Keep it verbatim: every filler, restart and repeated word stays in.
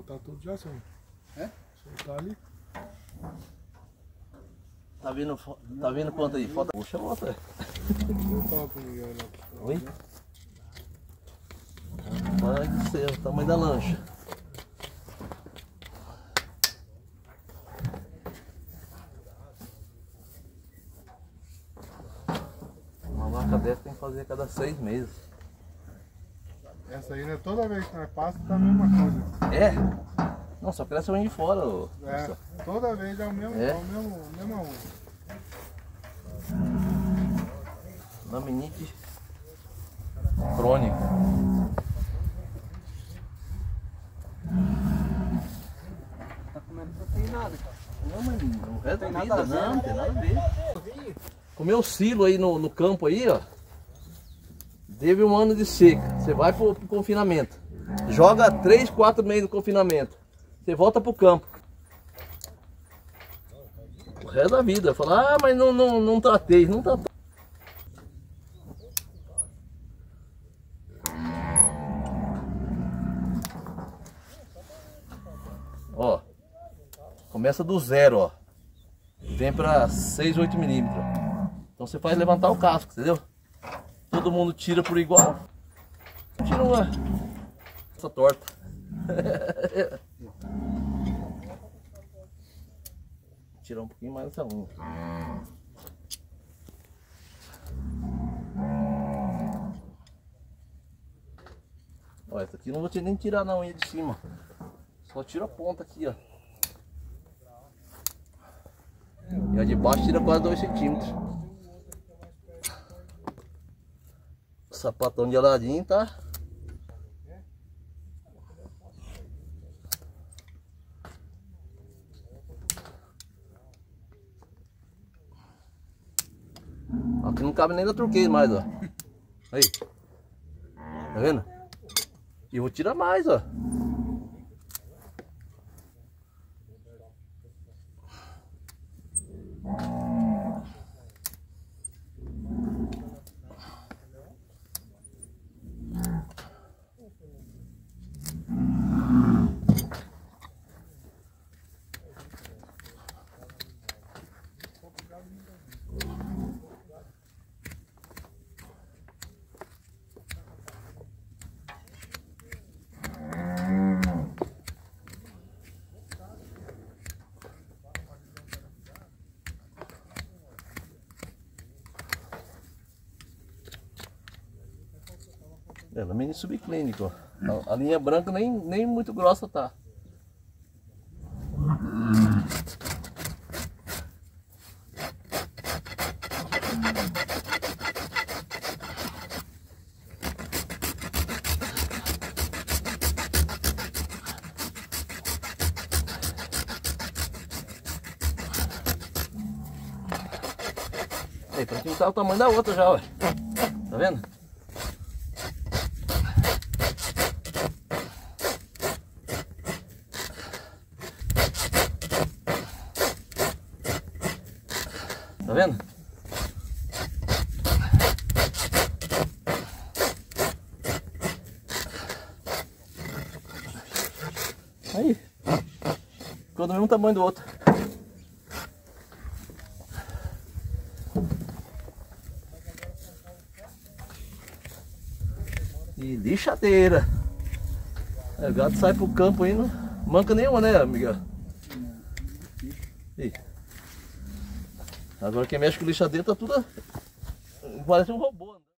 soltar tudo já, senhor. É? Soltar ali. Tá vendo, tá vendo quanto aí? Falta. Puxa, bota. Eu falo pro Miguel lá. Oi? Ai do céu, o tamanho da lancha. Uma vaca dessa tem que fazer a cada seis meses. Essa aí, né? Toda vez que nós passamos tá a mesma coisa. É? Não, só cresce uma de fora. Ô. É, toda vez é o mesmo, É? é o mesmo, mesma onda. Laminite crônica. Tá comendo proteinado, cara. Não, mas não é da Tem vida, nada a ver, não, né? tem nada a ver. Comeu silo aí no, no campo aí, ó. Teve um ano de seca. Você vai pro, pro confinamento. Joga três, quatro meses no confinamento. Você volta pro campo. O resto da vida. Fala, ah, mas não, não, não tratei. Não tratei. Ó. Começa do zero, ó. Vem pra seis, oito milímetros. Então você faz levantar o casco, entendeu? Todo mundo tira por igual. Tira uma. Essa torta. Tirar um pouquinho mais essa unha. Ó, essa aqui eu não vou nem tirar na unha de cima. Só tira a ponta aqui, ó. E a de baixo tira quase dois centímetros. Sapatão de aladinho, tá? Aqui não cabe nem da turquesa mais, ó. Aí. Tá vendo? E eu vou tirar mais, ó. É, na mini subclínico, ó. A, a linha branca nem, nem muito grossa tá. Aí, pra quem tá o tamanho da outra já, ó. Tá vendo? Tá vendo? Aí. Ficou do mesmo tamanho do outro. E lixadeira. É, o gato sai pro campo aí, não manca nenhuma, né, amiga? Aí. Agora quem mexe com lixadeira tá tudo. Parece um robô.